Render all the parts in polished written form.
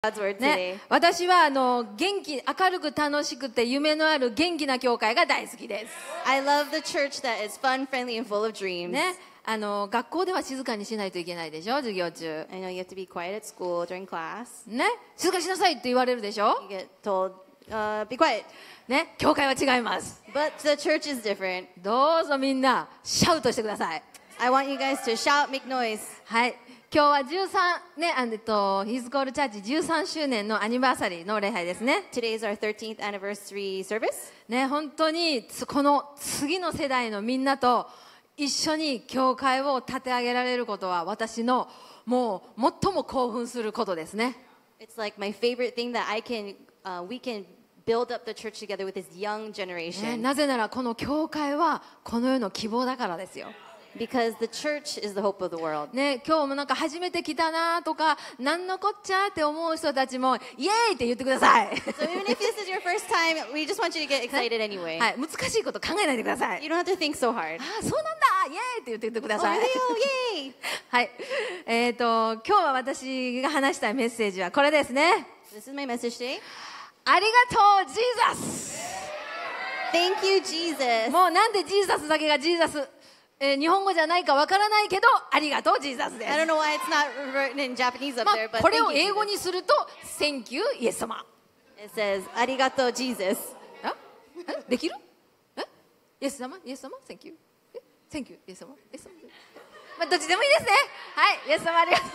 God's word today. ね、私は元気、明るく楽しくて夢のある元気な教会が大好きです。 I love the church that is fun, friendly, and full of dreams. ね、学校では静かにしないといけないでしょ、授業中。 I know you have to be quiet at school during class. ね、静かにしなさいって言われるでしょ。 You get told, be quiet. ね、教会は違います。 But the church is different. どうぞみんなシャウトしてください。 I want you guys to shout, make noise. はい。今日は13ね、His Call Church 13周年のアニバーサリーの礼拝ですね。 Today is our 13th anniversary service. ね、本当にこの次の世代のみんなと一緒に教会を立て上げられることは私のもう最も興奮することですね。 It's like my favorite thing that we can build up the church together with this young ね、 generation. なぜならこの教会はこの世の希望だからですよ。 Because the church is the hope of the world. ね、今日もなんか初めて来たなとかなんのこっちゃって思う人たちもイエーイって言ってください。 So even if this is your first time, we just want you to get excited anyway. はい、難しいこと考えないでください。 You don't have to think so hard. ああ、そうなんだイエーイって言ってくだ Oh, さい。 really? Oh, yay! はい、今日は私が話したいメッセージはこれですね。 This is my message today. ありがとうジーザス。 Thank you, Jesus. もうなんでジーザスだけがジーザス、日本語じゃないかわからないけどありがとうジーザスです。 I don't know why it's not written in Japanese up ま there, あ、 but これを thank you, 英語 Jesus. にすると Thank you イエス様。 It says, Arigato, Jesus. できる？イエス様イエス様 Thank you Thank you イエス様イエス様、まあ、どっちでもいいですね。はい、イエス様ありがと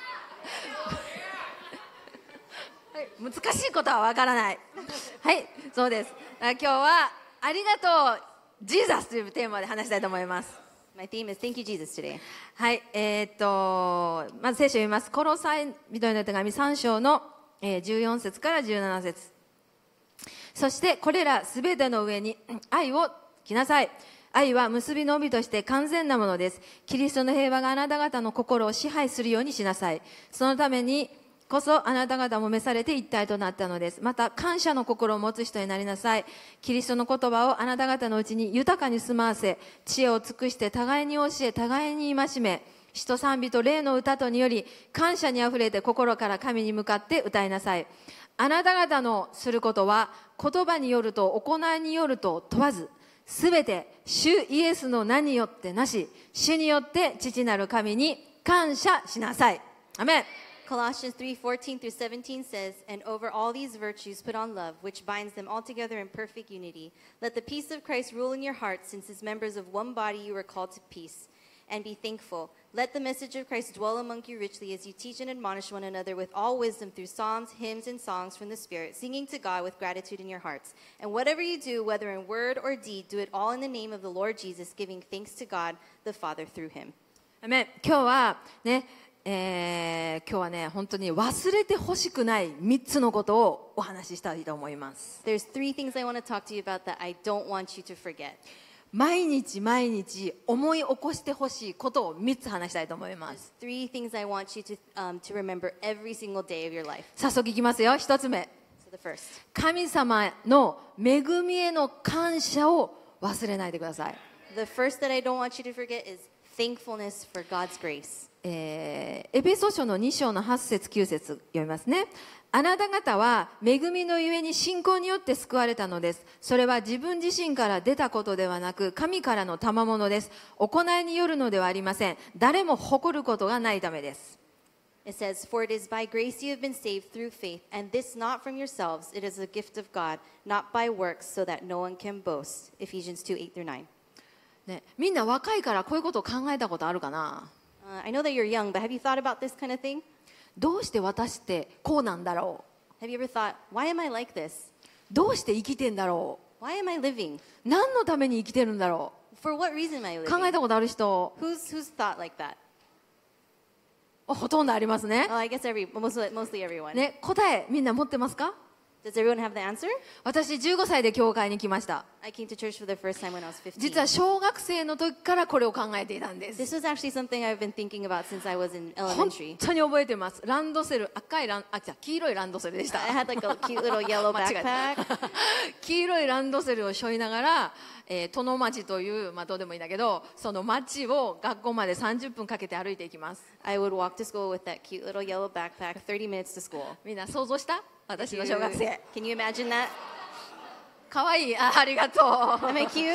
う。はい、難しいことはわからない。はい、そうです。今日はありがとうジーザスというテーマで話したいと思います。 My theme is Thank you, Jesus today. はい、まず聖書を読みます。コロサイ人への手紙3章の14節から17節。そしてこれらすべての上に愛を着なさい。愛は結びの帯として完全なものです。キリストの平和があなた方の心を支配するようにしなさい。そのためにこそあなた方も召されて一体となったのです。また感謝の心を持つ人になりなさい。キリストの言葉をあなた方のうちに豊かに住まわせ、知恵を尽くして互いに教え、互いに戒め、詩と賛美と霊の歌とにより感謝にあふれて心から神に向かって歌いなさい。あなた方のすることは言葉によると行いによると問わず、すべて主イエスの名によってなし、主によって父なる神に感謝しなさい。アメン。 Colossians 3:14 through 17 says, And over all these virtues put on love, which binds them all together in perfect unity. Let the peace of Christ rule in your hearts, since as members of one body you are called to peace. And be thankful. Let the message of Christ dwell among you richly as you teach and admonish one another with all wisdom through psalms, hymns, and songs from the Spirit, singing to God with gratitude in your hearts. And whatever you do, whether in word or deed, do it all in the name of the Lord Jesus, giving thanks to God the Father through him. アメン。今日はね、本当に忘れてほしくない3つのことをお話ししたいと思います。 There's three things I want to talk to you about that I don't want you to forget. 毎日毎日思い起こしてほしいことを3つ話したいと思います。 Three things I want you to remember every single day of your life. 早速いきますよ。1つ目、 So the first, 神様の恵みへの感謝を忘れないでください。 the first that I don't want you to forget is thankfulness for God's grace. エペソ書の2章の8節9節読みますね。あなた方は恵みのゆえに信仰によって救われたのです。それは自分自身から出たことではなく神からの賜物です。行いによるのではありません。誰も誇ることがないためです。 It says, For it is by grace you have been saved through faith, and this not from yourselves, it is a gift of God, not by works, so that no one can boast. Ephesians 2:8 through 9. ね、みんな若いからこういうことを考えたことあるかな。 I know that you're young, but have you thought about this kind of thing? どうして私ってこうなんだろ Have you ever thought, why am I like this? う。どうして生きてんだろ Why am I living? う。何のために生きてるんだろ For what reason am I う。考え living? たことある人、 Who's thought like that? ほとんどありますね。 Oh, I guess mostly everyone. ね、答えみんな持ってますか？ Does everyone have the answer? 私15歳で教会に来ました。 I came to church for the first time when I was 15. 実は小学生の時からこれを考えていたんです。 This was actually something I've been thinking about since I was in 本 elementary. 当に覚えてます。ランドセル、黄色いランドセルでした。 I had like a cute little yellow 間違えた backpack. 黄色いランドセルを背負いながら、殿町という、どうでもいいんだけど、その町を学校まで30分かけて歩いていきます。 I would walk to school with that cute little yellow backpack, 30 minutes to school. みんな想像した？私の小学生。 Can you imagine that? かわいい。ありがとう。 Am I cute?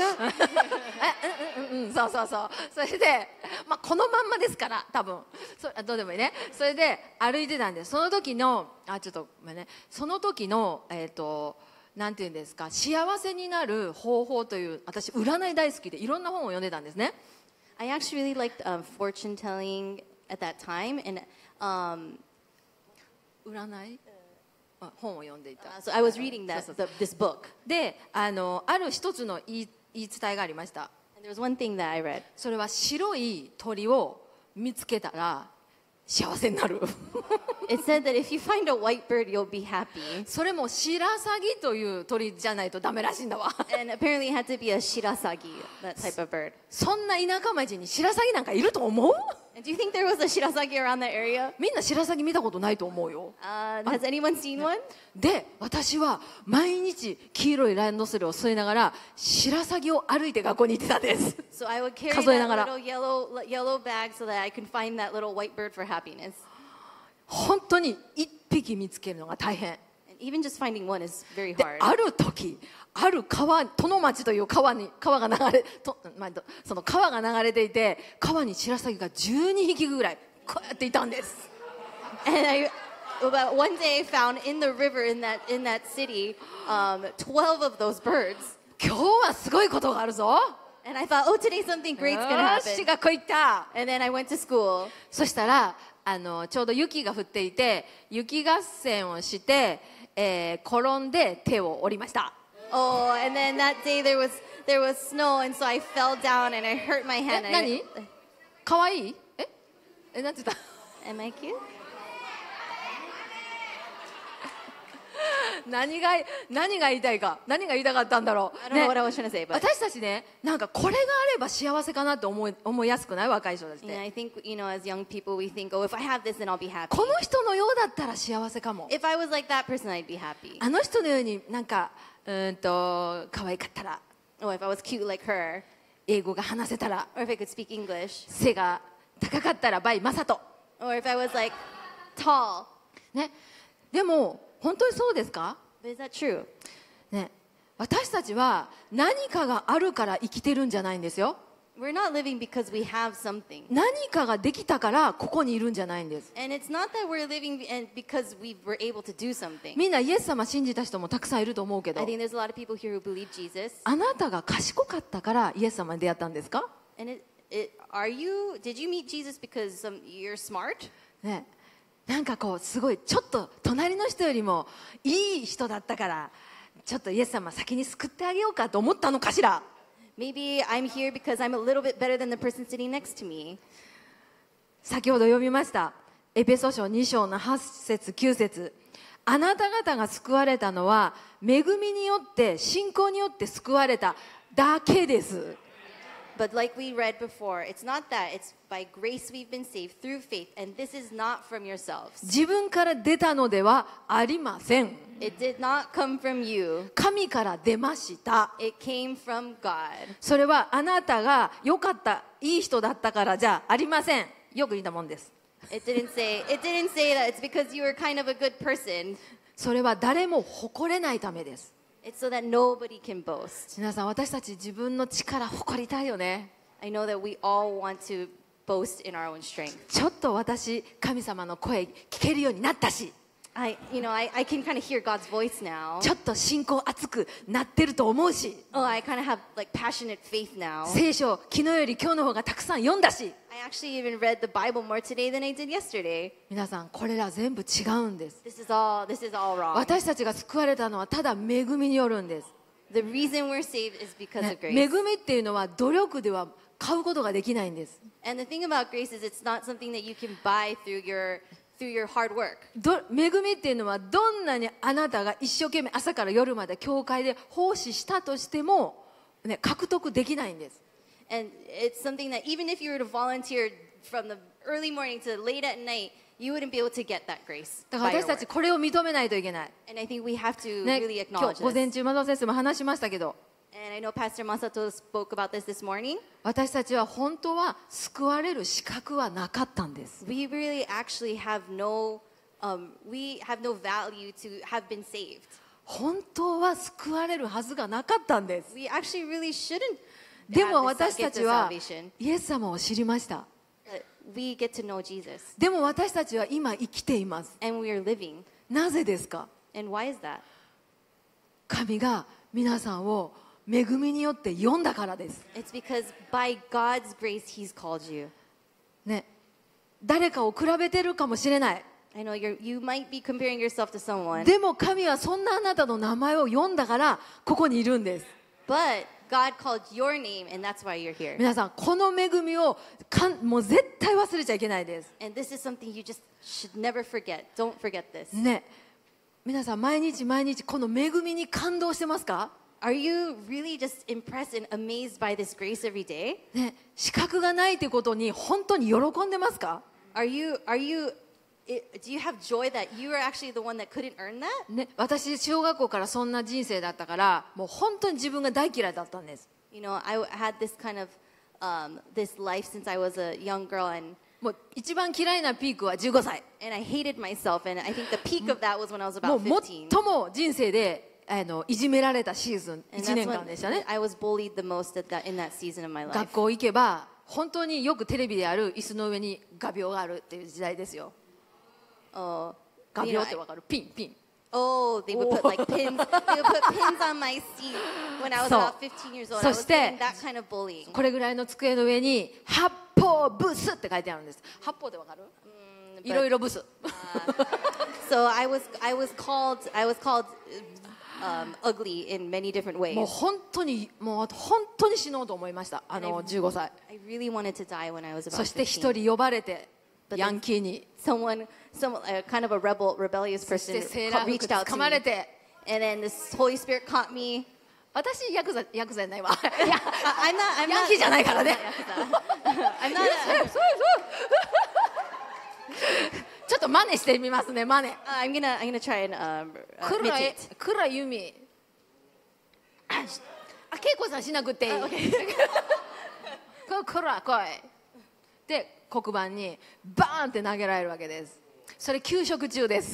そうそうそう。それで、このまんまですから、多分。どうでもいいね。それで歩いてたんです。その時の、ちょっとごめんね。その時の、なんていうんですか、幸せになる方法という、私、占い大好きでいろんな本を読んでたんですね。 I actually really liked fortune telling at that time, and 占い本を読んでいた。 so I was reading this book. で、ある一つの言い伝えがありました。 And there was one thing that I read. それは白い鳥を見つけたら幸せになる。 It said that if you find a white bird, you'll be happy. それもシラサギという鳥じゃないとダメらしいんだわ。 And apparently it had to be a shirasagi, that type of bird. そんな田舎町にシラサギなんかいると思う？ And do you think there was a shirasagi around that area? みんなシラサギ見たことないと思うよ。 Has anyone seen one? で、私は毎日黄色いランドセルを背負いながらシラサギを歩いて学校に行ってたんです。 So I would carry 数えながら。 that little yellow bag so that I can find that little white bird for happiness. 本当に一匹見つけるのが大変。 And even just finding one is very で、 hard. ある時、ある川、殿町という川が流れ、その川が流れていて、川にシラサギが12匹ぐらいこうやっていたんです。 And about one day I found in the river in that city 12 of those birds. 今日はすごいことがあるぞ。 And I thought, oh, today something great's gonna よし、 happen. 学校行った。 And then I went to school. そしたらちょうど雪が降っていて、雪合戦をして、転んで手を折りました。 Oh, and then that day there was snow, and so I fell down and I hurt my hand. 何？かわいい？なんて言った？ Am I cute? 何が言いたいか、何が言いたかったんだろう。 I don't know what I was trying to say, but 私たちね、なんかこれがあれば幸せかなって思いやすくない？若い人たちっ you know, て。 I think as young people we think, oh, if I have this, then I'll be happy. この人のようだったら幸せかも。 If I was like that person, I'd be happy. あの人のようになんか可愛かったら、 Oh, if I was cute like her, 英語が話せたら、 or if I could speak English, 背が高かったらバイマサト。 or if I was like tall. ね。でも本当にそうですか？ But is that true? ね。私たちは何かがあるから生きてるんじゃないんですよ。 We're not living because we have something. 何かができたからここにいるんじゃないんです。 And it's not that we're living because we were able to do something. みんなイエス様信じた人もたくさんいると思うけど、 I think there's a lot of people here who believe Jesus. あなたが賢かったからイエス様に出会ったんですか？ And did you meet Jesus because you're smart? ね。なんかこうすごいちょっと隣の人よりもいい人だったからちょっとイエス様先に救ってあげようかと思ったのかしら。 Maybe I'm here because I'm a little bit better than the person sitting next to me. 先ほど読みましたエペソ書2章の8節9節、あなた方が救われたのは恵みによって信仰によって救われただけです。 But like we read before, it's not that. It's by grace we've been saved through faith, and this is not from yourselves. 自分から出たのではありません。 It did not come from you. 神から出ました。 It came from God. それはあなたが良かったいい人だったからじゃありません。よく言ったもんです。 It didn't say that it's because you were kind of a good person. それは誰も誇れないためです。 It's so that nobody can boast. 皆さん私たち自分の力誇りたいよね。 I know that we all want to boast in our own strength. ちょっと私神様の声聞けるようになったし、 I can kind of hear God's voice now. ちょっと信仰熱くなってると思うし、 Oh, I kind of have like passionate faith now. 聖書昨日より今日の方がたくさん読んだし、 I actually even read the Bible more today than I did yesterday. 皆さんこれら全部違うんです。 This is all wrong. 私たちが救われたのはただ恵みによるんです。 The reason we're saved is because ね of 恵 grace. みっていうのは努力では買うことができないんです。 And the thing about grace is it's not something that you can buy through your hard work. 恵みっていうのはどんなにあなたが一生懸命朝から夜まで教会で奉仕したとしてもね、獲得できないんです。 And it's something that even if you were to volunteer from the early morning to late at night, you wouldn't be able to get that grace. だから by 私 your たち work. これを認めないといけない、 And I think we have to ね、 really 今 acknowledge 日午前 this. 中松尾先生も話しましたけど、 And I know Pastor Masato spoke about this morning. 私たちは本当は救われる資格はなかったんです。 We really actually have no value to have been saved. 本当は救われるはずがなかったんです。 We actually really shouldn't でも have 私 this た gift ち of は salvation. イエス様を知りました。 But we get to know Jesus. でも私たちは今生きています。 And we are living. なぜですか？ And why is that? 神が皆さんを恵みによって呼んだからです。 It's because by God's grace, He's called you. ね、誰かを比べてるかもしれない。 I know you might be comparing yourself to someone, でも神はそんなあなたの名前を呼んだからここにいるんです。 but God called your name, and that's why you're here. 皆さんこの恵みをもう絶対忘れちゃいけないです。 And this is something you just should never forget. Don't forget this. ね、皆さん毎日毎日この恵みに感動してますか？ Are you really just impressed and amazed by this grace every day? ね、資格がないということに本当に喜んでますか？ Do you have joy that you are actually the one that couldn't earn that? ね、私小学校からそんな人生だったからもう本当に自分が大嫌いだったんです。 You know, I had this kind of this life since I was a young girl, and もう一番嫌いなピークは15歳。 I hated myself, and I think the peak of that was when I was も about う 15. 最も人生でいじめられたシーズン And 1 that's 年 when 間でしたね。 I was bullied the most in that season of my 学 life. 校行けば本当によくテレビである椅子の上に画鋲があるっていう時代ですよ。 Oh, 画 you 鋲 know, ってわかる？ピンピン。 they would put like pins. They would put pins on my seat when I was So- about 15 years old. I was そして、 getting that kind of bullying. これぐらいの机の上に八方ブスって書いてあるんです。八方ってわかる？いろいろブス。 So I was called ugly in many different もう ways. 本当に死のうと思いました。15歳。 I really wanted to die when I was そ about して一 15. 人呼ばれて But ヤンキーに Someone, kind of a rebellious そし person てセーラー reached 服 out 掴 to ま me. れて And then this Holy Spirit caught me. 私ヤクザじゃないわ。 I'm not ヤンキーじゃないからね。 I'm not. ちょっと真似してみますね。真似。 I'm gonna try and imitate. 暗由美。あ、恵子さんしなくていい。こら来い。で黒板にバーンって投げられるわけです。それ給食中です。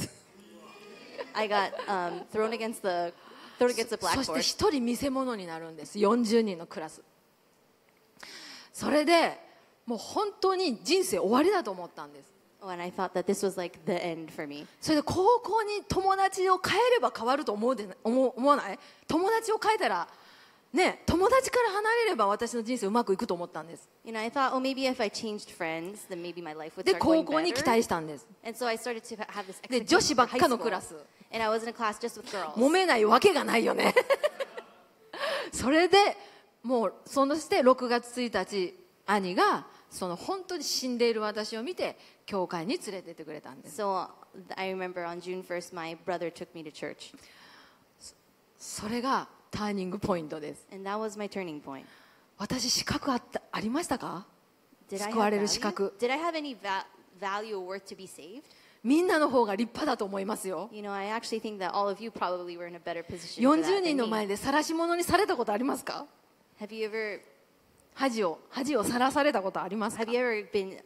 I got thrown against the そして blackboard. 一人見せ物になるんです。40人のクラス。それでもう本当に人生終わりだと思ったんです。 Oh, and I thought that this was like the end for me. それで高校に友達を変えれば変わると思わない？友達を変えたらね、友達から離れれば私の人生うまくいくと思ったんです。 You know, I thought, oh, maybe if I changed friends, then maybe my life would で start 高 going 校に期 better. 待したんです。 And so I started to have this で expectation 女子ばっ for high かの school. クラス。 And I was in a class just with girls. 揉めないわけがないよね。それでもうそして6月1日兄がその本当に死んでいる私を見て教会に連れてってくれたんです。 So I remember on June 1st, my brother took me to church. それがターニングポイントです。 And that was my turning point. 私資格ありましたか？ Did I 救わ have れる資 value? 格。 Did I have any value or worth to be saved? みんなの方が立派だと思いますよ。 You know, I actually think that all of you probably were in a better position for that 40 than 人の me. 前で晒し者にされたことありますか？ Have you ever 恥をさらされたことありますか？ have you ever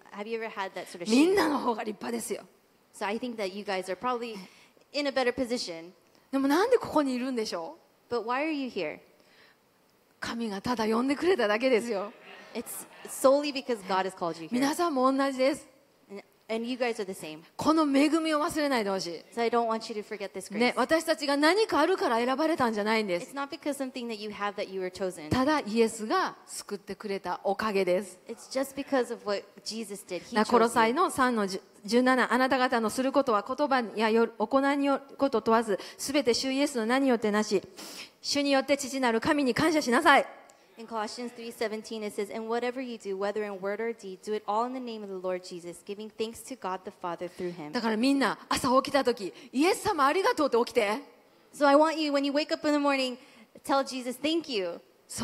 had that sort of みん shame? なの方が立派ですよ。 So I think that you guys are probably in a better position. でもなんでここにいるんでしょう？ But why are you here? 神がただ呼んでくれただけですよ。 It's solely because God has called you here. 皆さんも同じです。 And you guys are the same. この恵みを忘れないでほし So I don't want you to forget this い。 grace. ね、私たちが何かあるから選ばれたんじゃないんです。 It's not because something that you have that you were chosen. ただイエスが救ってくれたおかげです。 It's just because of what Jesus did. He コロ chose サイ you. の3の17、あなた方のすることは言葉や行いによること問わず、すべて主イエスの名によってなし、主によって父なる神に感謝しなさい。 In Colossians 3:17 it says, "And whatever you do, whether in word or deed, do it all in the name of the Lord Jesus, giving thanks to God the Father through him." だからみんな朝起きた時、イエス様ありがとうって起きて。 So I want you, when you wake up in the morning, tell Jesus, "Thank you." そう、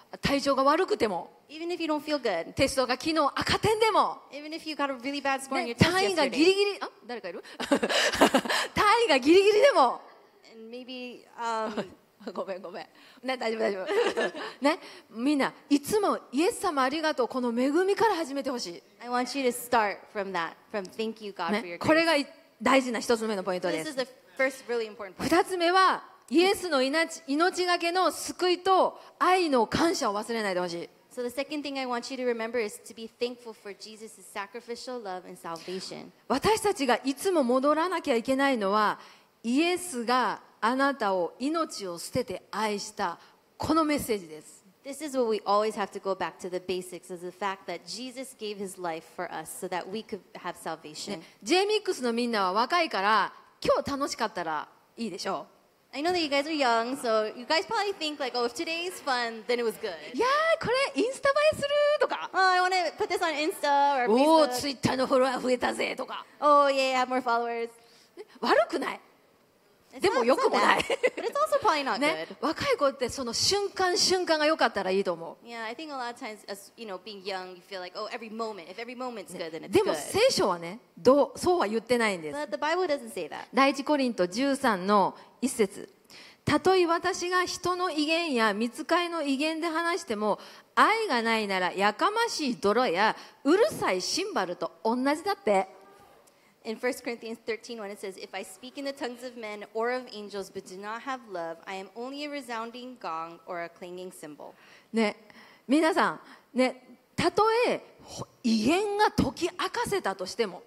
体調が悪くても、 Even if you don't feel good. テストが昨日赤点でも、 Even if you got a really bad score on ね your test 単位がギ yesterday. リギリ、あ、誰かいる単位がギリギリでも、 And maybe ごめんごめん、ね、大丈夫大丈夫ね、みんないつもイエス様ありがとう、この恵みから始めてほし I want you to start from that, from thank you い、 God for ね、 your これ grace. が大事な一つ目のポイント So で this す。 is the first really important point. 二つ目はイエスの命がけの救いと愛の感謝を忘れないでほしい。 So the second thing I want you to remember is to be thankful for Jesus' sacrificial love and salvation. 私たちがいつも戻らなきゃいけないのは、イエスがあなたを命を捨てて愛したこのメッセージです。 This is what we always have to go back to the basics, is the fact that Jesus gave his life for us so that we could have salvation. J-MIX のみんなは若いから今日楽しかったらいいでしょ I know that you guys are young, so you guys probably think like, oh, if today is fun, then it was good. う。いやーこれインスタ映えするとか、 Oh, I want to put this on Insta or おお Facebook. ツイッターのフォロワー増えたぜとか、 Oh, yeah, I have more followers. 悪くない。 It's でも not 良くもない bad, but it's also probably not ね good.、 若い子ってその瞬間瞬間が良かったらいいと思 Yeah, I think a lot of times, as you know, being young, you feel like, oh, every moment. If every moment's good, then う。 it's でも good. 聖書はね、そうは言ってないんです。 But the Bible doesn't say that. 第一コリント13の一節、たとえ私が人の威厳や御使いの威厳で話しても愛がないならやかましい泥やうるさいシンバルと同じだって。 In 1 Corinthians 13:1, it says, "If I speak in the tongues of men or of angels, but do not have love, I am only a resounding gong or a clanging cymbal." ね、皆さんね、たとえ威厳が解き明かせたとしても、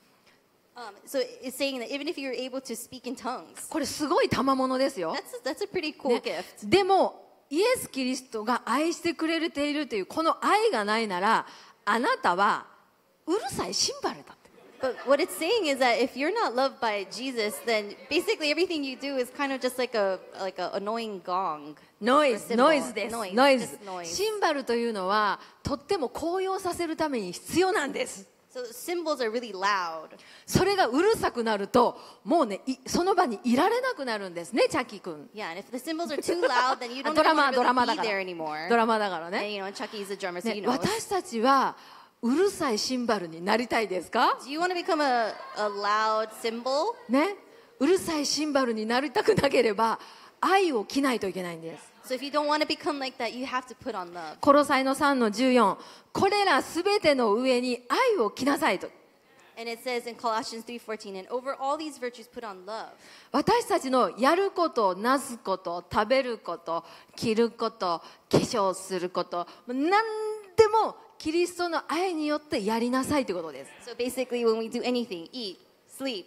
So it's saying that even if you're able to speak in tongues, これすごい賜物ですよ。 that's a pretty cool ね gift. でもイエス・キリストが愛してくれているというこの愛がないなら、あなたはうるさいシンバルだって。 But what it's saying is that if you're not loved by Jesus, then basically everything you do is kind of just like a annoying gong. ノイ or ズ、 cymbal. ノイズです。 Noise, ノイズ just noise. シンバルというのはとっても高揚させるために必要なんです。 So cymbals are really loud. それがうるさくなるともうね、その場にいられなくなるんですね、チャッキー君。 Yeah, and if the cymbals are too loud, then you don't ドラ even マ want ドラ to マ really だ be から there anymore. ドラマだから And ね。 you know, Chucky's a drummer, so ね you know. 私たちはうるさいシンバルになりたいですか？ Do you want to become a loud cymbal? ね、うるさいシンバルになりたくなければ愛を着ないといけないんです。 So if you don't want to become like that, you have to put on love. コロサイの3の14、これらすべての上に愛を着なさいと。 And it says in Colossians 3:14, and over all these virtues put on love. 私たちのやること、なすこと、食べること、着ること、化粧すること、何でもキリストの愛によってやりなさいということです。 So basically, when we do anything, eat, sleep,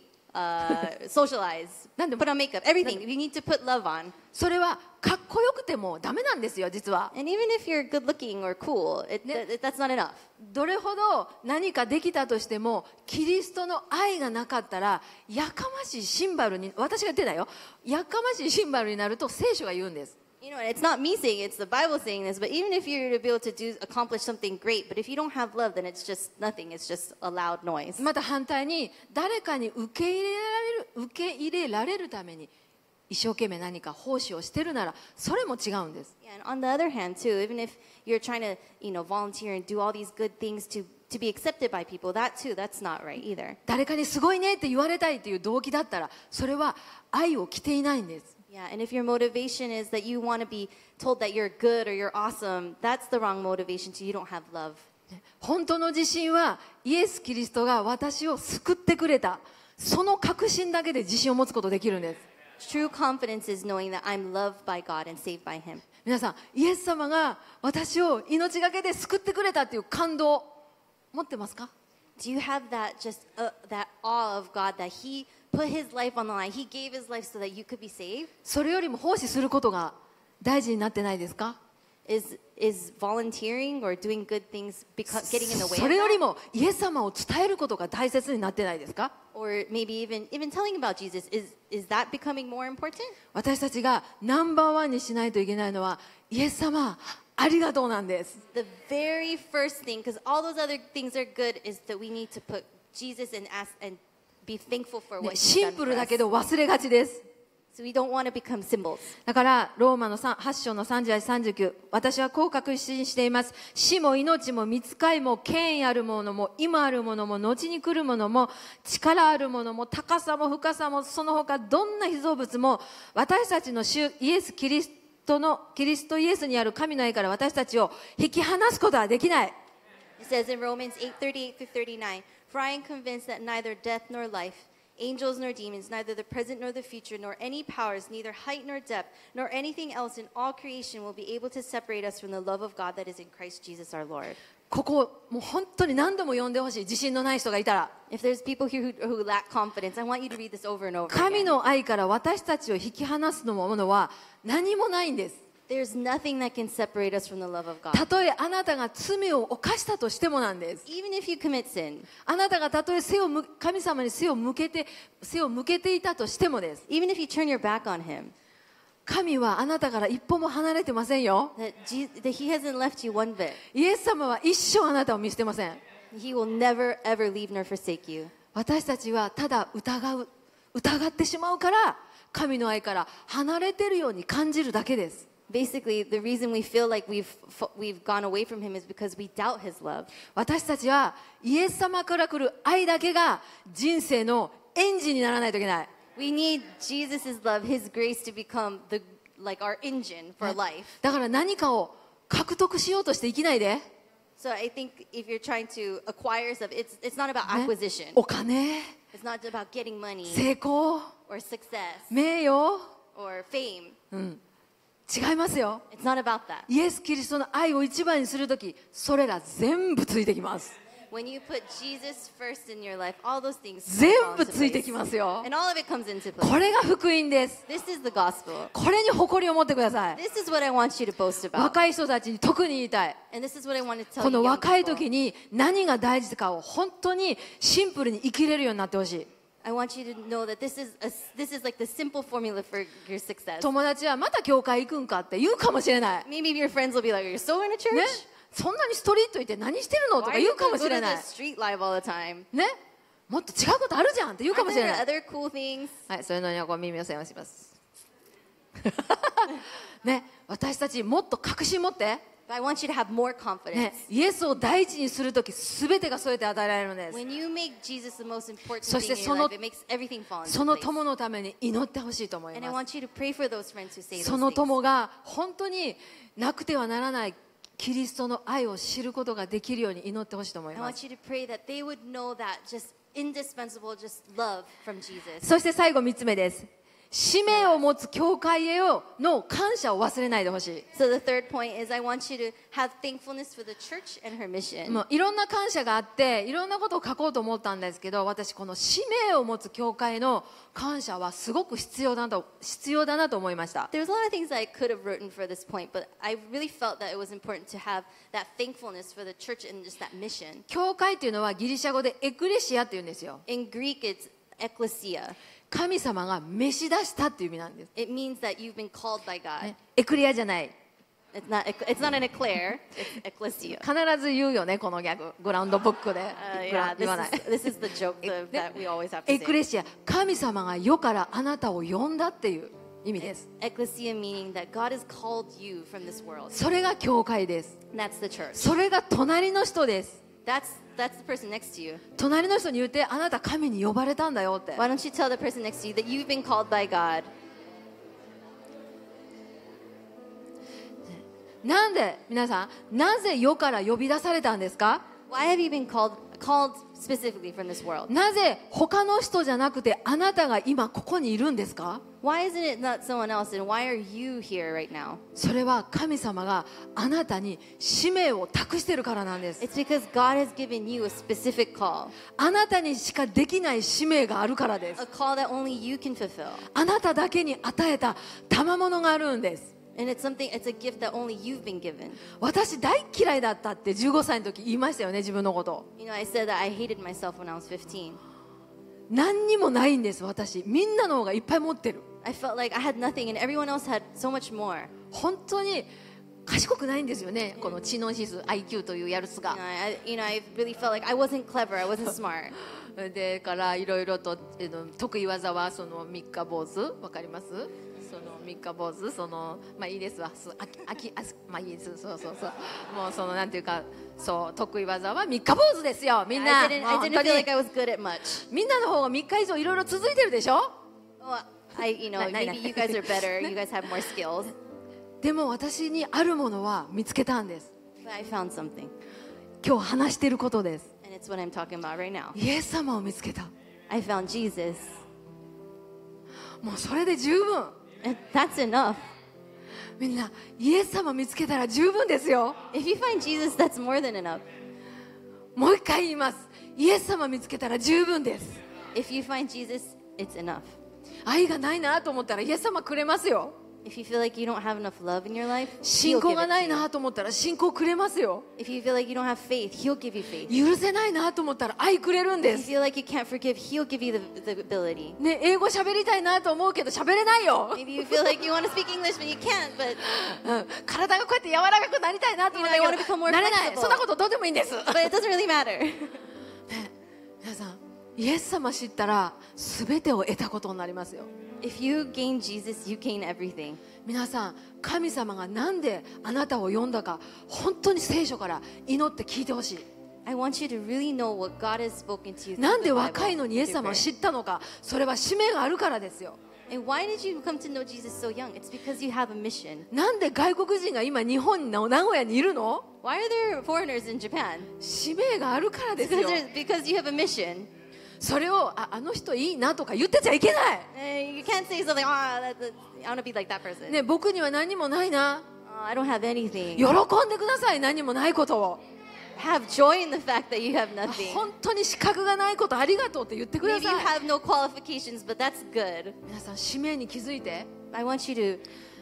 socialize, なんでも put on makeup, everything, you need to put love on. それはかっこよくてもダメなんですよ、実は。 And even if you're good looking or cool, that's not enough. どれほど何かできたとしてもキリストの愛がなかったらやかましいシンバルに、私が言ってたよ、やかましいシンバルになると聖書が言うんです。 You know, it's not me saying it, it's the Bible saying this, but even if you're to be able to accomplish something great, but if you don't have love, then it's just nothing. It's just a loud noise. また反対に誰かに受け入れられるために一生懸命何か奉仕をしてるならそれも違うんです。 Yeah, and on the other hand, too, even if you're trying to, volunteer and do all these good things to be accepted by people, that's not right either. 誰かにすごいねって言われたいという動機だったらそれは愛を着ていないんです。 Yeah, and if your motivation is that you want to be told that you're good or you're awesome, that's the wrong motivation, so you don't have love. 本当の自信はイエス・キリストが私を救ってくれた、その確信だけで自信を持つことできるんです。 True confidence is knowing that I'm loved by God and saved by Him. 皆さん、イエス様が私を命がけで救ってくれたっていう感動持ってますか？ Do you have that that awe of God that He put His life on the line? He gave His life so that you could be saved? それよりも奉仕することが大事になってないですか？ Is volunteering or doing good things getting in the way そ of れより that? もイエス様を伝えることが大切になってないですか？ Or maybe even telling about Jesus, is that becoming more important? 私たちがナンバーワンにしないといけないのはイエス様ありがとうなんです。 The very first thing, because all those other things are good, is that we need to put Jesus and be thankful for what ね、 He's シン done プ for ルだ us. けど忘れがちです。 So we don't want to become symbols. だからローマの8章の38、39、私はこう確信しています。死も命も御使いも権威あるものも今あるものも後に来るものも力あるものも高さも深さもその他どんな被造物も私たちの主イエス・キリストイエスにある神の愛から私たちを引き離すことはできない。 It says in Romans 8:38 through 39, For I am convinced that neither death nor life, angels nor demons, neither the present nor the future, nor any powers, neither height nor depth, nor anything else in all creation will be able to separate us from the love of God that is in Christ Jesus our Lord. ここもう本当に何度も読んでほしい。自信のない人がいたら If there's people here who lack confidence, I want you to read this over and over 神 again. の愛から私たちを引き離すものは何もないんです。 There's nothing that can separate us from the love of God. たとえあなたが罪を犯したとしてもなんです。 Even if you commit sin, あなたがたとえ神様に背を向けていたとしてもです。 even if you turn your back on Him, 神はあなたから一歩も離れてませんよ。 that He hasn't left you one bit. イエス様は一生あなたを見捨てません。 He will never, ever leave nor forsake you. 私たちはただ疑ってしまうから神の愛から離れているように感じるだけです。 Basically, the reason we feel like we've gone away from Him is because we doubt His love. 私たちはイエス様から来る愛だけが人生のエンジンにならないといけない。 We need Jesus' love, His grace to become like our engine for life. だから何かを獲得しようとして生きないで。 So I think if you're trying to acquire stuff, it's not about ね acquisition. お金、 It's not about getting money 成功、 or success 名誉、 or fame. 違いますよ。 It's not about that. イエス・キリストの愛を一番にするとき、それら全部ついてきます。 When you put Jesus first in your life, all those things 全 fall 部 into ついて place. きますよ。 And all of it comes into place. これが福音です。 This is the gospel. これに誇りを持ってください。 This is what I want you to boast about. 若い人たちに特に言いたい。 And this is what I want to tell こ you の young 若い people. 時に何が大事かを本当にシンプルに生きれるようになってほしい。 I want you to know that this is like the simple formula for your success. 友達はまた教会行くんかって言うかもしれない。 Maybe your friends will be like, "Are you still in a church? ね、そんなにストリート行って何してるのと Why か do 言 you うかも go し to れ the ない。 street life all the time? ね、もっと違うことあるじゃんって言うか Are もしれ there ない。 other cool things?" はい、そういうのにはこう耳を澄まします。ね、私たちもっと確信持って、 But I want you to have more confidence. ね、イエスを第一にするとき、すべてがそうやって与えられるのです。 When you make Jesus the most important そして thing in そ your の life, it makes everything fall into その place. 友のために祈ってほしいと思い And I ます。 want you to pray for those friends who say そ those の things. 友が本当になくてはならないキリストの愛を知ることができるように祈ってほしいと思い I ま want す。 you to pray that they would know that just indispensable, just love from Jesus. そして最後3つ目です。使命を持つ教会への感謝を忘れないでほしい。 So the third point is I want you to have thankfulness for the church and her mission. もういろんな感謝があっていろんなことを書こうと思ったんですけど、私この使命を持つ教会の感謝はすごく必要だなと思いました。 There's a lot of things I could have written for this point, but I really felt that it was important to have that thankfulness for the church and just that mission. 教会っていうのはギリシャ語でエクレシアっていうんですよ。 In Greek, it's ekklesia. 神様が召し出したっていう意味なんです。 It means that you've been called by God. ね、エクレアじゃない。 It's not an eclair, it's ekklesia. 必ず言うよね、このギャグ。グラウンドブックで。 Yeah, 言わない。 this is the joke that we always have to エクレ say. シア、神様が世からあなたを呼んだっていう意味です。 Ekklesia meaning that God has called you from this world. それが教会です。 And that's the church. それが隣の人です。 That's the person next to you. 隣の人に言って、あなた神に呼ばれたんだよって。 Why don't you tell the person next to you that you've been called by God? なんで皆さん、なぜ世から呼び出されたんですか？ Why have you been called specifically from this world? なぜ他の人じゃなくてあなたが今ここにいるんですか？ Why isn't it not someone else? And why are you here right now? それは神様があなたに使命を託してるからなんです。 It's because God has given you a specific call, あなたにしかできない使命があるからです。 a call that only you can fulfill. あなただけに与えた賜物があるんです。 And it's a gift that only you've been given. 私大嫌いだったって15歳の時言いましたよね、自分のこと。 You know, I said that I hated myself when I was 15. 何にもないんです、私。みんなの方がいっぱい持ってる。 I felt like I had nothing and everyone else had so much more. 本当に賢くないんですよね、この知能指数 IQ というやつが。 I really felt like I wasn't clever, I wasn't smart. でからいろいろと得意技はその三日坊主、わかります？その三日坊主、そのまあいいですわ、まあいいです、そうそうそう、もうそのなんていうか、そう得意技は三日坊主ですよ、みんな。 I didn't もう本 feel 当に like I was good at much. みんなの方が3日以上いろいろ続いてるでしょ。 Well, maybe you guys are better. You guys have more skills. でも私にあるものは見つけたんです。 But I found something, 今日話していることです。 and it's what I'm talking about right now. イエス様を見つけた。 I found Jesus. もうそれで十分。 And that's enough. みんなイエス様見つけたら十分ですよ。 If you find Jesus, that's more than enough. もう一回言います。イエス様見つけたら十分です。 If you find Jesus, it's enough. 愛がないなと思ったらイエス様くれますよ。 If you feel like you don't have enough love in your life, 信 He'll 仰 give が it な to い you. なと思ったら信仰くれますよ。 If you feel like you don't have faith, He'll give you faith. 許せないなと思ったら愛くれるんで If す。 you feel like you can't forgive, He'll give you the ability. ね、英語喋りたいなと思うけど喋れないよ。 Maybe you feel like you want to speak English, but you can't. But うん体がこうやって柔らかくなりたいなと思ったけ You know, I wanna become ど more なれない。 flexible. そんなことどうでもいいんです。 it doesn't really matter. 皆さんイエス様知ったら全てを得たことになりますよ。 If you gain Jesus, you gain everything. 皆さん神様がなんであなたを呼んだか本当に聖書から祈って聞いてほしい。 I want you to really know what God has spoken to you. なん through で the 若い Bible, のにイエ through ス様を prayer. 知ったのか。それは使命があるからですよ。 And why did you come to know Jesus so young? It's because you have a mission. なんで外国人が今日本の名古屋にいるの。 Why are there foreigners in Japan? 使命があるからですよ。 Because you have a mission. それをあの人いいなとか言ってちゃいけない、 And you can't say something, I want to be like that person. ね、僕には何もないな。 I don't have anything. 喜んでください。何もないことを。 Have joy in the fact that you have nothing. 本当に資格がないことありがとうって言ってくだ Maybe you さい。 have no qualifications, but that's good. 皆さん使命に気づいて、 I want you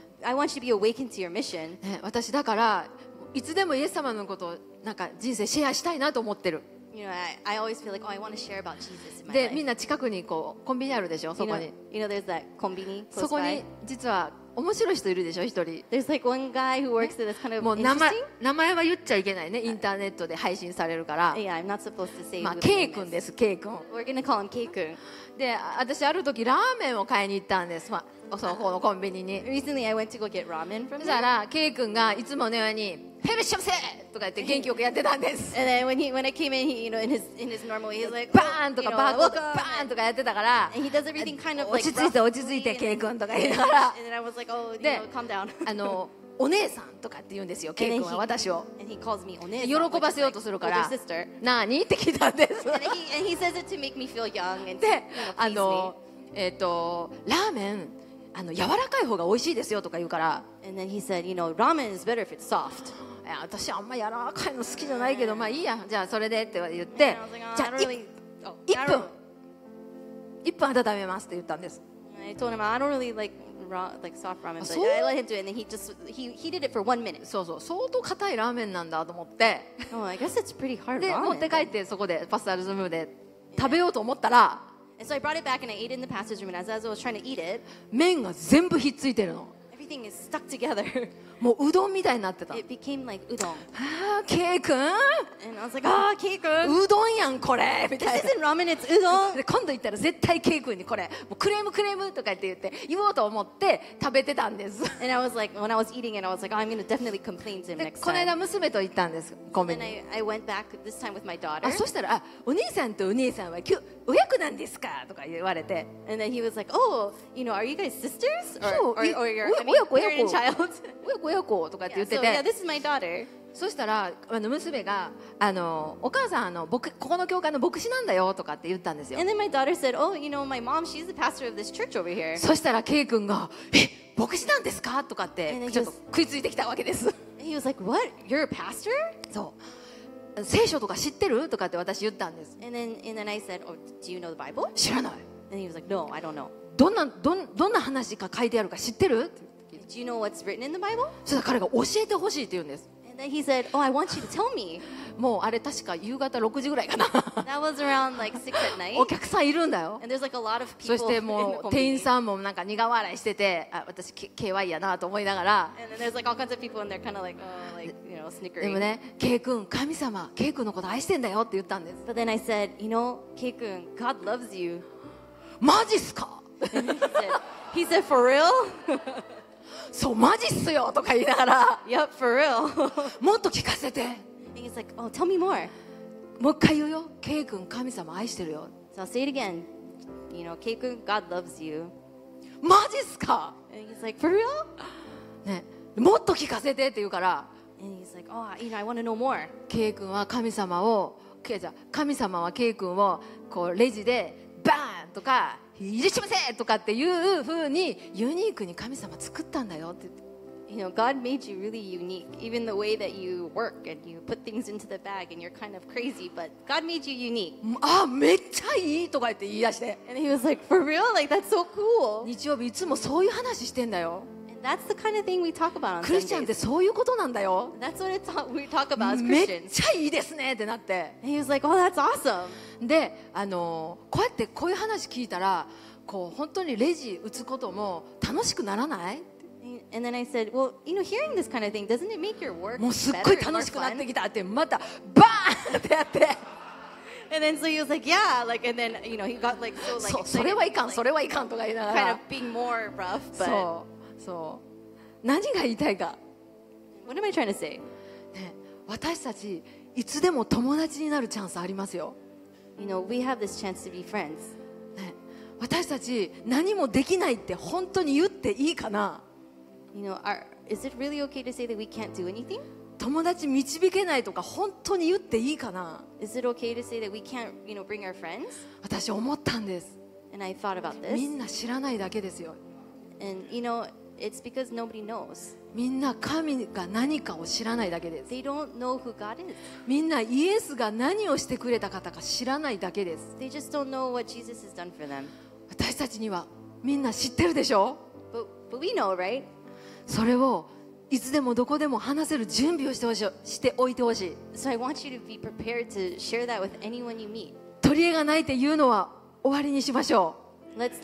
to be awakened to your mission. ね、私だからいつでもイエス様のことをなんか人生シェアしたいなと思ってる。 You know, I always feel like, I want to share about Jesus in my で life. みんな近くにこうコンビニあるでしょ。そ You こ know, に there's that kombini そ close こ by. に実は面白い人いるでしょ。一人 There's like one guy who works there that's kind of もう interesting. 名前は言っちゃいけないね。インターネットで配信されるから、 Yeah, I'm not supposed to say まあ who the K name 君 is. です。K君 We're gonna call him K君. で、私ある時ラーメンを買いに行ったんです、まあ、そこのコンビニに。 Recently, I went to go get ramen そ from した there. ら K 君がいつものように「ヘルシャムセ!」とか言って元気よくやってたんです。 And then when I came in, he, in his normal way, he's like, バーンとか you know, バーコード welcome. バーンとかやってたから And he does everything kind of 落 like ち着いて roughly, 落ち着いて and K then- 君とか言いながら And then I was like, oh, you で know, calm down. お姉さんとかって言うんですよ K 君は私を。 And he calls me お姉さん、 喜 which ば is せよう like とするか older ら sister. 「何?」って聞いたんです。 And he says it to make me feel young and to, で you know, ラ please me. ーメン柔らかい方が美味しいですよとか言うから「 And then he said, you know, ramen is better if it's soft. いや私あんま柔らかいの好きじゃないけどまあいいやじゃあそれで」って言って「 And I was like, oh, じゃ I あ don't really, oh, 1 I 分 don't- 1分温めます」って言ったんです。 I told him I don't really like soft ramen, but so? I let him do it. And then he did it for 1 minute. そうそう相当硬いラーメンなんだと思って Oh, I guess it's pretty hard で ramen. 持って帰ってそこでパスタルズムーで食べようと思ったら And so I brought it back and I ate it in the passage room. And as I was trying to eat it, 麺が全部ひっついてるの。 everything is stuck together. もううどんみたいになってた。 It became like udon. ああ K 君 And I was like, ah, K-kun. うどんやんこれみ This たいな。 isn't ramen, it's udon. で今度行ったら絶対 K 君にこれもうクレームクレームとかって言おうと思って食べてたんです。 And I was like, when I was eating it, I was like, oh, I'm going to definitely complain to him で next この間 time. 娘と行ったんですコンビ And ニ。 I went back this time with my daughter. あそしたらお兄さんとお姉さんは今日親子なんですかとか言われて And then he was like, oh, you know, are you guys sisters? So, Or you're, I mean, 親子 parent and child. 親子親子とかって言 Yeah, って so て、 yeah, this is my daughter. そしたら娘がお母さんここの教会の牧師なんだよとかって言ったんですよ。 And then my daughter said, oh, you know, my mom, she's the pastor of this church over here. そしたら K 君が「牧師なんですか?」とかって And then he was- ちょっと食いついてきたわけです。 And he was like, what? You're a pastor? そう聖書とか知ってるとかって私言ったんです。 And then I said, oh, do you know the Bible? 知らない。 And he was like, no, I don't know. どんな話か書いてあるか知ってるって言って Do you know what's written in the Bible? そしたら彼が教えてほしいって言うんです。 And then he said, oh, I want you to tell me. もうあれ確か夕方6時ぐらいかな That was around like 6 at night. お客さんいるんだよ。 And there's like a lot of そ people して in も the う店員 meeting. さんもなんか苦笑いしてて、あ、私 KY やなと思いながら、 And then there's like all kinds of people and they're kind of like, oh, like, you know, でも snickering. ね、K 君、神様、K 君のこと愛してんだよって言ったんです。 But then I said, you know, Keikun, God loves you. マジっすか And he said, for real? そう、マジっすよとか言いながら、 Yep, for real. もっと聞かせて。 And he's like, oh, tell me more. もう一回言うよ。K 君、神様愛してるよ。 So I'll say it again. You know, Keikun, God loves you. マジっすか And he's like, for real? ね、もっと聞かせてって言うから、 And he's like, oh, you know, I want to know more. K 君は神様を、神様は K 君をこうレジでバーンとかいらっしゃいませとかっていう風にユニークに神様作ったんだよって言って。 You know, God made you really unique. Even the way that you work and you put things into the bag and you're kind of crazy, but God made you unique. あ、めっちゃいいとか言って言い出して、 And he was like, for real? Like, that's so cool. 日曜日いつもそういう話してんだよ。 And that's the kind of thing we talk about on クリスチャンって Sundays. そういうことなんだよ。 That's what we talk about as めっ Christians. ちゃいいですねってなって。 And he was like, oh, that's awesome. で、こうやってこういう話聞いたら、こう本当にレジ打つことも楽しくならない？ And then I said, well, you know, hearing this kind of thing, doesn't it make your work もうすっ better ごい and more 楽しくなって fun? きたってまたバーンってやって。 And then so he was like, yeah, like, and then, you know, he got like so like それ excited, はいかん like, それはいかんとか言いなが kind ら of being more rough. But そう何が言いたいか、 what am I trying to say? ね、私たちいつでも友達になるチャンスありますよ、 You know, we have this chance to be friends. ね、私たち何もできないって本当に言っていいかな。 You know, is it really okay to say that we can't do anything? 友達導けないとか本当に言っていいかな。 Is it okay to say that we can't, you know, bring our friends? 私思ったんです。 And I thought about み this. んな知らないだけですよ。 And, you know, it's because nobody knows. みんな神が何かを知らないだけです。 They don't know who God is. みんなイエスが何をしてくれた方か知らないだけです。 They just don't know what Jesus has done for them. 私たちにはみんな知ってるでしょ。 But we know, right? それをいつでもどこでも話せる準備をしておいてほしい。 So I want you to be prepared to share that with anyone you meet. 取り柄がないっていうのは終わりにしましょ Let's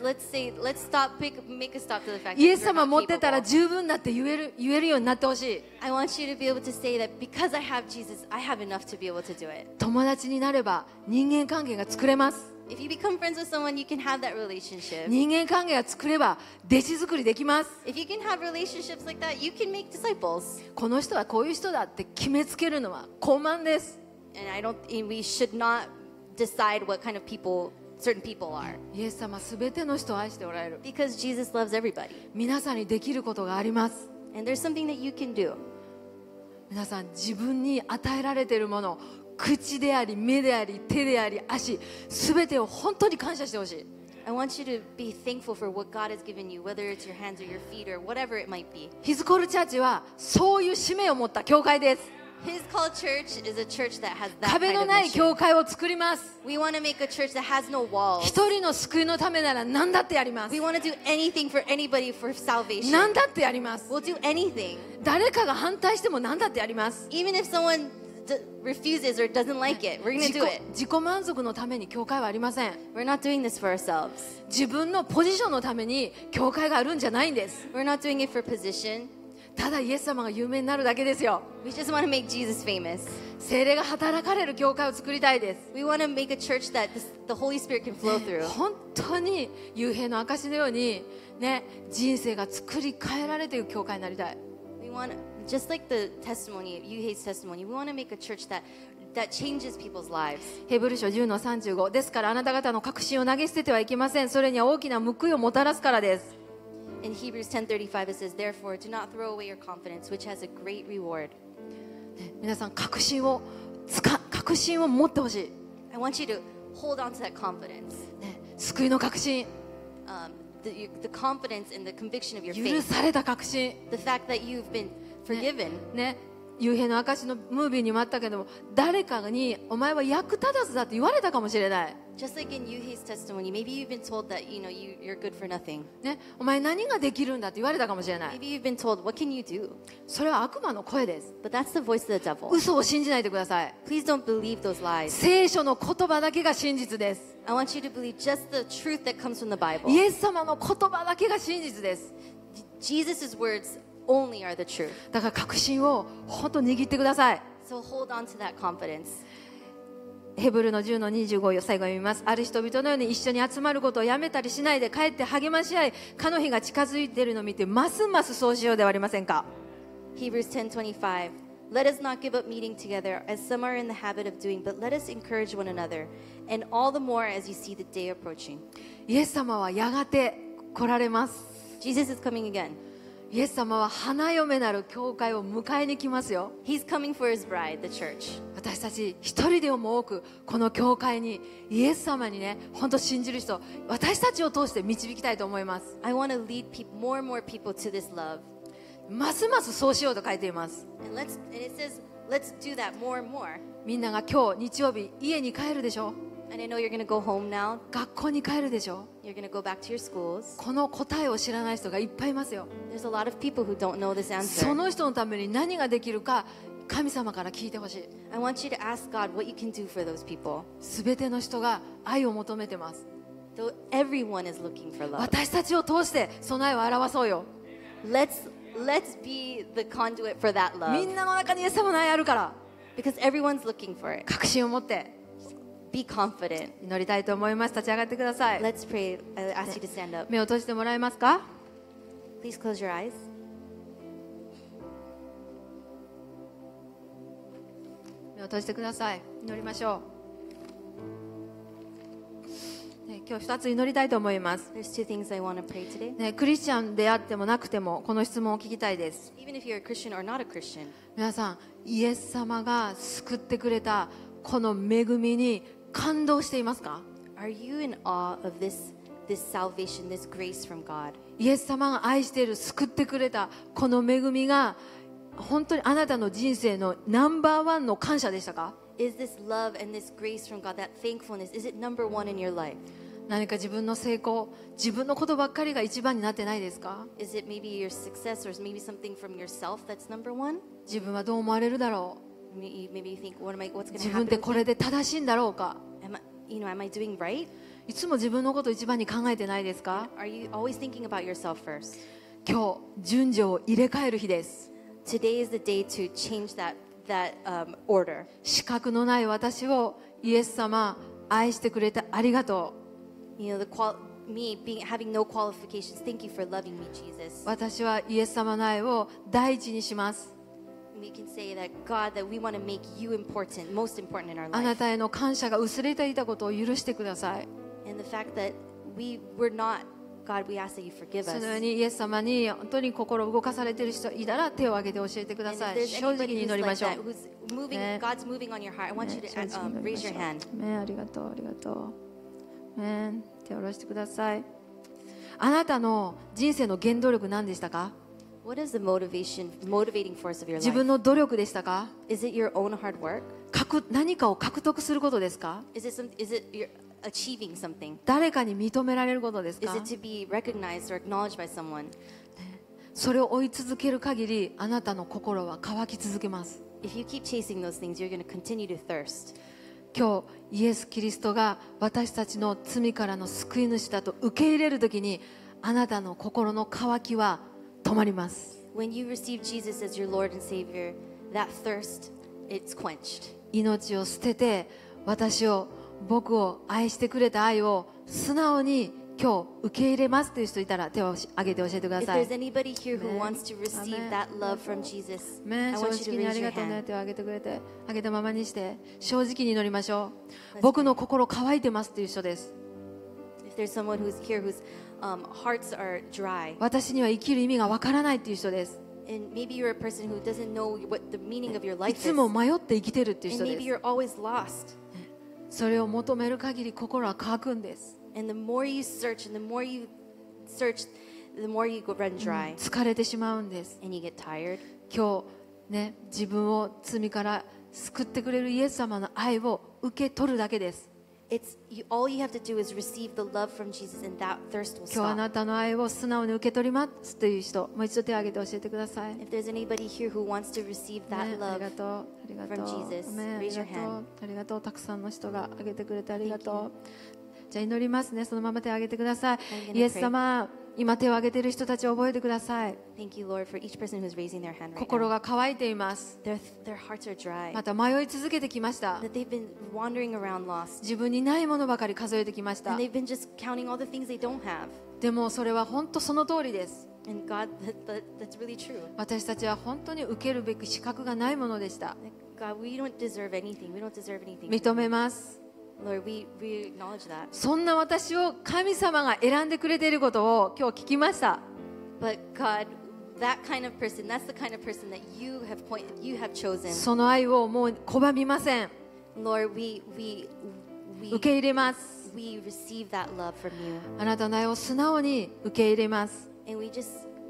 stop, make a stop to the fact う。イエ that ス we're 様 not 持ってたら capable. 十分だって言えるようになってほしい。 I want you to be able to say that because I have Jesus, I have enough to be able to do it. 友達になれば人間関係が作れます。 If you become friends with someone, you can have that relationship. 人間関係が作れば弟子作りできます。 If you can have relationships like that, you can make disciples. この人はこういう人だって決めつけるのは傲慢です。 And we should not decide what kind of people certain people are. イエス様すべての人を愛しておられる。 Because Jesus loves everybody. 皆さんにできることがあります。 And there's something that you can do. 皆さん自分に与えられているもの、口であり目であり手であり足、すべてを本当に感謝してほしい。 I want you to be thankful for what God has given you, whether it's your hands or your feet or whatever it might be. ヒズコールチャーチはそういう使命を持った教会です。 His Call Church is a church that has that 壁 kind の of ない mission. 教会を作ります。 We want to make a church that has no walls. 一人の救いのためなら何だってやります。 We want to do anything for anybody for salvation. 何だってやります。 We'll do anything. 誰かが反対しても何だってやります。 Even if someone refuses or doesn't like it, we're going to do it. 自己満足のために教会はありません。 We're not doing this for ourselves. 自分のポジションのために教会があるんじゃないんです。 We're not doing it for position. ただイエス様が有名になるだけですよ。 We just want to make Jesus famous. 聖霊が働かれる教会を作りたいです。 We want to make a church that the Holy Spirit can flow through. 本当に幽閉の証のように、ね、人生が作り変えられている教会になりたい。 We want, just like the testimony, Yuhei's testimony, we want to make a church that changes people's lives. ヘブル書10の35ですからあなた方の確信を投げ捨ててはいけません。それには大きな報いをもたらすからです。 In Hebrews 10:35 it says, Therefore, do not throw away your confidence, which has a great reward. 皆さん確信を持ってほしい、 I want you to hold on to that confidence. ね、救いの確信、 The confidence and the conviction of your 許 faith. された確信、 The fact that you've been forgiven. ね、 幽閉の証のムービーにもあったけども、誰かにお前は役立たずだって言われたかもしれない、 Just like in Yuhei's testimony, maybe you've been told that you're good for nothing. ね、お前何ができるんだって言われたかもしれない。 Maybe you've been told, what can you do? それは悪魔の声です。 But that's the voice of the devil. 嘘を信じないでください。 Please don't believe those lies. 聖書の言葉だけが真実です。 I want you to believe just the truth that comes from the Bible. イエス様の言葉だけが真実です。 Jesus' words only are the truth. だから確信を本当に握ってください。 So hold on to that confidence. ヘブルの10の25を最後に見ます。ある人々のように一緒に集まることをやめたりしないで、帰って励まし合い、かの日が近づいているのを見てますますそうしようではありませんか。 Hebrews 10:25. Let us not give up meeting together, as some are in the habit of doing, but let us encourage one another, and all the more as you see the day approaching. イエス様はやがて来られます。 Jesus is coming again. イエス様は花嫁なる教会を迎えに来ますよ。 He's coming for his bride, the church. 私たち一人でも多くこの教会にイエス様にね、本当信じる人、私たちを通して導きたいと思います。 I want to lead more and more people to this love. ますますそうしようと書いています。 And it says, let's do that more and more. みんなが今日日曜日家に帰るでしょ。 And I know you're going to go home now. 学校に帰るでしょ。 You're going to go back to your schools. この答えを知らない人がいっぱいいますよ。 There's a lot of people who don't know this そ answer. の人のために何ができるか神様から聞いてほしい。 I want you to ask God what you can do for those people. すべての人が愛を求めてます。 Though everyone is looking for love. 私たちを通してその愛を表そうよ。 Let's be the conduit for that み love. んなの中にイエス様の愛あるから、 Because everyone's looking for it. 確信を持って Be confident. 祈りたいと思います。立ち上がってください。 Let's pray. I ask you to stand up. 目を閉じてもらえますか。 Please close your eyes. 目を閉じてください。祈りましょう。ね、今日2つ祈りたいと思います。 There's two things I want to pray today. ね、クリスチャンであってもなくてもこの質問を聞きたいです。 Even if you're a Christian or not a Christian, 皆さん、イエス様が救ってくれたこの恵みに感動していますか。 are you in awe of this salvation, this grace from God? イエス様が愛している救ってくれたこの恵みが本当にあなたの人生のナンバーワンの感謝でしたか。 Is this love and this grace from God, that thankfulness, is it number one in your life? 何か自分の成功、自分のことばっかりが一番になってないですか。 Is it maybe your success or maybe something from yourself that's number one? 自分はどう思われるだろ Maybe you think, what's う。 going to 自分 happen? ってこれで正しいんだろうか。 Am I doing right? いつも自分のことを一番に考えてないですか。 Are you always thinking about yourself first? 今日順序を入れ替える日です。 Today is the day to change that order. 資格のない私をイエス様愛してくれてありがとう。 You know, having no qualifications. Thank you for loving me, Jesus. 私はイエス様の愛を第一にします。 We can say that God, that we want to make you important, most important in our あな life. たへの感謝が薄れていたことを許してください。 And the fact that we were not, God, we ask that you forgive そのよう us. にイエス様に本当に心を動かされている人いたら手を挙げて教えてくだ And さ if い。 there's 正直 anybody に who's 祈りま like しょう。 that, who's moving, Yeah. God's moving on your heart, I want you ね to 正直に祈りま raise し your ょ hand. う。ね、ありがとう、ありがとう。ね、手を下ろしてください。あなたの人生の原動力何でしたか。 What is the motivating force of your 自分 life? の努力でしたか。 Is it your own hard work? 何かを獲得することですか。 Is it you're achieving something? 誰かに認められることです Is か。 it to be recognized or acknowledged by someone? それを追い続ける限りあなたの心は乾き続けます。 If you keep chasing those things, you're going to continue to thirst. 今日イエス・キリストが私たちの罪からの救い主だと受け入れるときにあなたの心の渇きは止まります。 When you receive Jesus as your Lord and Savior, that thirst, it's quenched. 命を捨てて僕を愛してくれた愛を素直に今日受け入れますという人いたら手を挙げて教えてくだ If さい。 there's anybody here who Amen. wants to receive Amen. that love from Jesus, ね、 I 正 want 直 you に to あ raise り your がとうね。 hand. 手を挙げてくれて挙げたままにして正直に祈りましょう。僕の心乾いてますという人です。 If there's someone who's here whose hearts are dry, 私には生きる意味がわからないという人です。 and maybe you're a person who doesn't know what the meaning of your い life つ is, も迷って生きてるっていう and 人 maybe です。 you're always lost. それを求める限り心は乾くんです。 And the more you search and the more you search, the more you run dry 疲れてしまうんです。 and you get tired. 今日ね、自分を罪から救ってくれるイエス様の愛を受け取るだけです。 all you have to do is receive the love from Jesus, and that thirst will 今日あ stop. なたの愛を素直に受け取りますという人、もう一度手を挙げて教えてください。 If there's anybody here who wants to receive ね that あり love, がとう、ありがと from う、 Jesus. ねあり Raise が your とう、 hand. ありがとう、たくさんの人が挙げてくれてありがとう。じゃあ祈りますね、そのまま手を挙げてください。 I'm gonna イエス様、今手を挙げている人たちを覚えてください。 Thank you, Lord, for each person who's raising their hand right 心 now. が乾いています。 Their hearts are dry. また迷い続けてきました。 That they've been wandering around lost. 自分にないものばかり数えてきました。 And they've been just counting all the things they don't have. でもそれは本当その通りです。 And God, that's really true. 私たちは本当に受けるべき資格がないものでした。 God, we don't deserve anything. We don't deserve anything. 認めます。 Lord, we acknowledge that. そんな私を神様が選んでくれていることを今日聞きました。 But God, that kind of person, that's the kind of person that you have chosen. その愛をもう拒みません。 Lord, 受け入れます。 we receive that love from you. あなたの愛を素直に受け入れます。 And we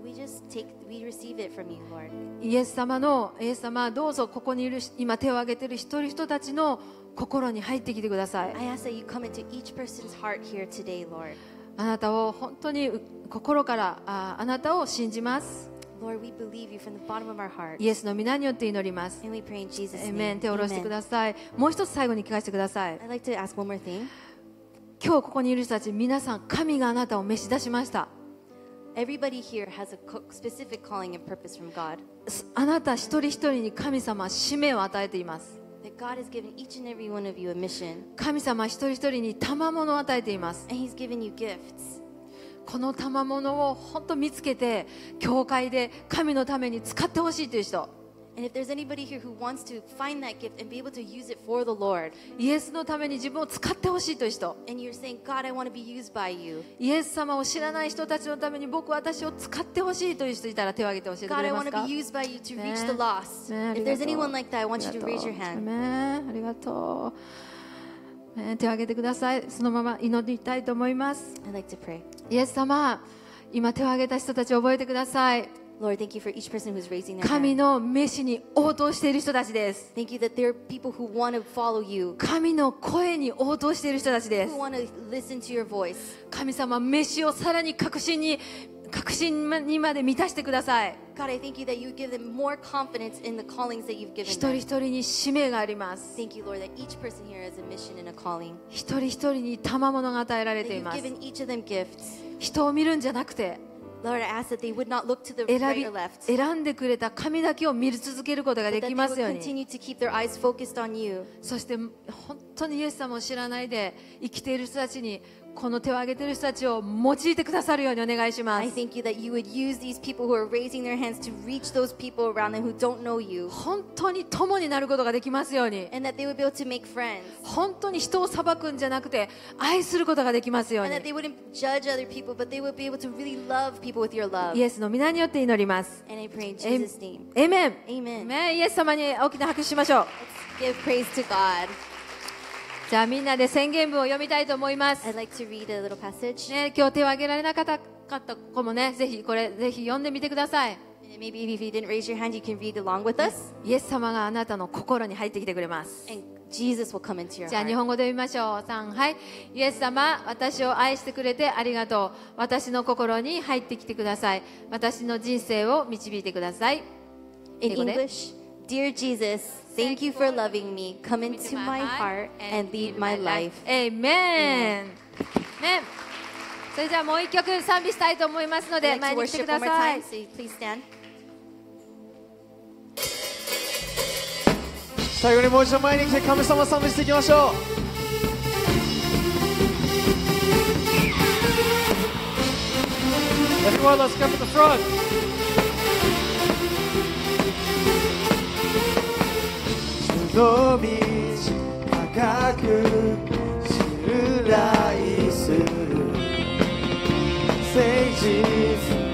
receive it from you, Lord. イエス様どうぞここにいる今手を挙げている一人一たちの心に入ってきてください。 I ask that you come into each person's heart here today, Lord. あなたを本当に心からあなたを信じます。 Lord, we believe you from the bottom of our heart. イエスの皆によって祈ります。 And we pray in Jesus' アーメン。 name. 手を下ろしてく Amen. ださい。もう一つ最後に聞かせてください。 I'd like to ask one more thing. 今日ここにいる人たち皆さん神があなたを召し出しました。 Everybody here has a specific calling and purpose from God. あなた一人一人に神様は使命を与えています。 That God has given each and every one of you a mission. 神様は一人一人に賜物を与えています。 And He's given you gifts. この賜物を本当見つけて教会で神のために使ってほしいという人、 And if there's anybody here who wants to find that gift and be able to use it for the Lord, イエスのために自分を使ってほしいという人、 and you're saying, God, I want to be used by you. イエス様を知らない人たちのために私を使ってほしいという人いたら手を挙げて教えてく God, れ I ま want す to か。 be used by you to reach ね the lost. ねあり If が there's とう anyone like that, I want you to raise your あ hand. りがとう。手を挙げてください。そのまま祈りたいと思います。 I'd like to pray. イエス様、今手を挙げた人たちを覚えてください。 Lord, thank you for each person who's raising their 神 hand. の召しに応答している人たちです。 Thank you that there are people who want to follow you, 神の声に応答している人たちで who す。 want to listen to your voice. 神様、召しをさらに確信にまで満たしてください。 God, I thank you that you give them more confidence in the callings that you've 一 given 人 them. 一人に使命があります。 Thank you, Lord, that each person here has a mission and a calling. 一人一人に賜物が与えられ That てい you've ます。 given each of them gifts. 人を見るんじゃなくて、 Lord, I ask that they would not look to the 選 right or left, 選んでくれた神だけを見続けることが but で that き they ま would すように。 continue to keep their eyes focused on you. そして本当にイエス様を知らないで生きている人たちに、この手を挙げている人たちを用いてくださるようにお願いしま I す。 thank you that you would use these people who are raising their hands to reach those people around them who don't know you, 本当に友になることができますように。 and that they would be able to make friends, 本当に人を裁くんじゃなくて愛することができますよう and に。 that they wouldn't judge other people, but they would be able to really love people with your love. イエスの皆によって祈ります。 And I pray in エ Jesus' name. エメン。 Amen. イエス様に大きな拍手しましょう。 Let's give praise to God. じゃあみんなで宣言文を読みたいと思います。 I'd like to read a little passage. ね、今日手を挙げられなかった子もね、ぜひ読んでみてください。 Maybe if you didn't raise your hand, you can read along with us. イエス様があなたの心に入ってきてくれます。 And Jesus will come into your じゃあ日 heart. 本語で読みましょう。3、はい。イエス様、私を愛してくれてありがとう。私の心に入ってきてください。私の人生を導いてください。 In 英語で English, Dear Jesus, thank you for loving me. Come into my heart and lead my life. エイメン。ね。それじゃあもう一曲賛美したいと思いますの I'd で like 前 to に来てく worship だ one more さい time, so please stand. 最後にもう一度前に来て神様を賛美していきましょう。Everyone, let's come to the front. 主の道高く信頼する誠実